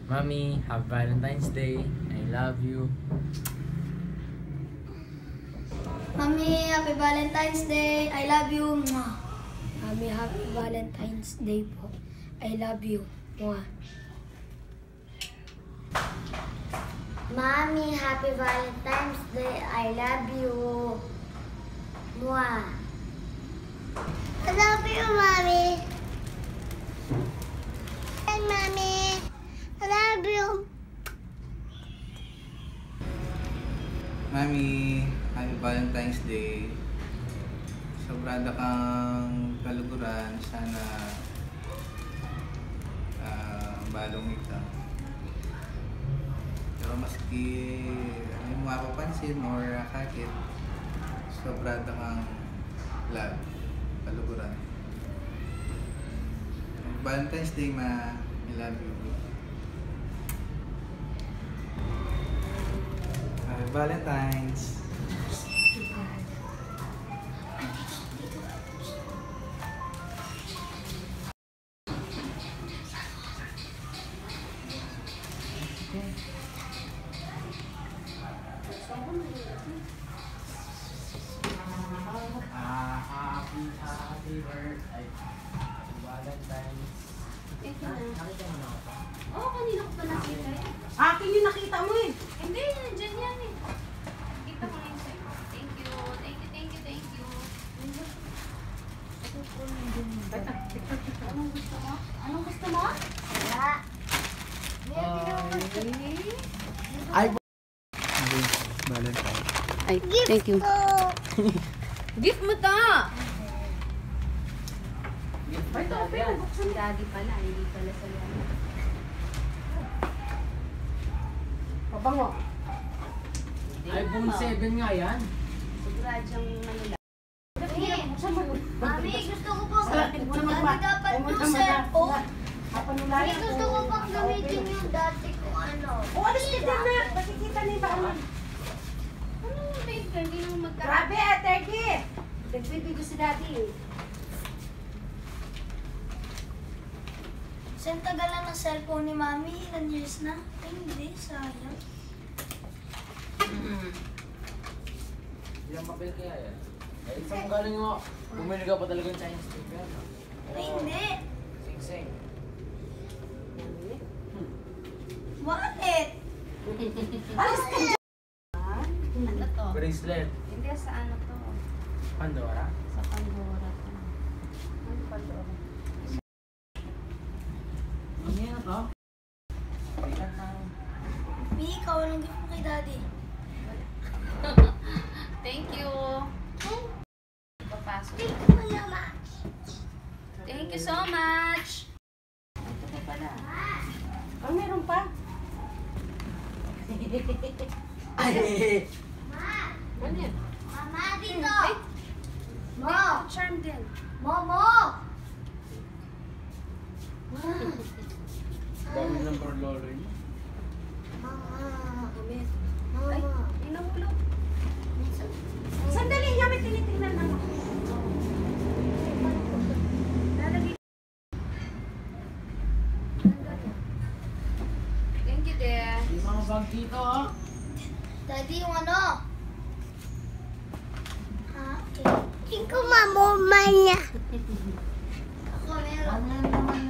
Mommy, happy Valentine's Day. I love you. Mommy, happy Valentine's Day. I love you. Mommy, happy Valentine's Day po. I love you. Mommy, happy Valentine's Day. I love you. Mwah. I love you, Mommy. And Mommy, I love you. Mami, happy Valentine's Day. Sobrada kang kaluguran. Sana balong ito. Pero maski hindi mo mapapansin or kakit, sobrada kang love, kaluguran. Happy Valentine's Day, Ma. I love you. Happy Valentine's. Happy birthday. Valentine's. Nakita mo na ako? Oo, kanina ko pa nakita eh. Akin yung nakita mo eh. Hindi, nandyan yan eh. Nakita ko na yung sa'yo. Thank you, thank you, thank you, thank you. Anong gusto mo? Anong gusto mo? Wala. Ay, Valentine. Ay, thank you. Gift mo ta! Ay, ito, pero Si Daddy pala, hindi pala sa lalo. Pabango. iPhone 7 nga yan. Sigurad siyang Manila. Mami, gusto ko po. Dati dapat yung cellphone. Kapanulayan Mami, gusto ko pang gamitin yung dati kung ano. O, alis ka dyan na. Nakikita na yung baka. Ano mo, babe? Hindi naman magkakaroon. Grabe, Thirdy. Nagbibigyo si Daddy eh. Saan tagal lang ng cellphone ni Mami? Ilan years na? Ay, hindi. Sayang. Ilang papel kaya yan? Ay, saan galing mo? Bumili ka pa talaga ng Chinese sticker. Ay, hindi. Sing-sing. Wallet. Alis ka dyan. Ano to? Bracelet. Hindi, sa ano to? Pandora. Sa Pandora to. Ano Pandora? Ano yan ito? Bigat na. Mi, ikaw anong gift mo kay Daddy? Thank you. Papasok. Thank you so much. Ito ka pala. Ah, meron pa. Ay! Ano yan? Mama, dito. Ay! Mo. Charm din. Momo. Dami ng parlore niya. Mama. Ay, Mama. inahulog. Sandali niya, may tinitingnan na ako. Lalagay. Thank you, dear. Yung mga bag dito, oh. Daddy, yung ano? Okay. Ikaw mamumay niya. Ako meron. Ano yan naman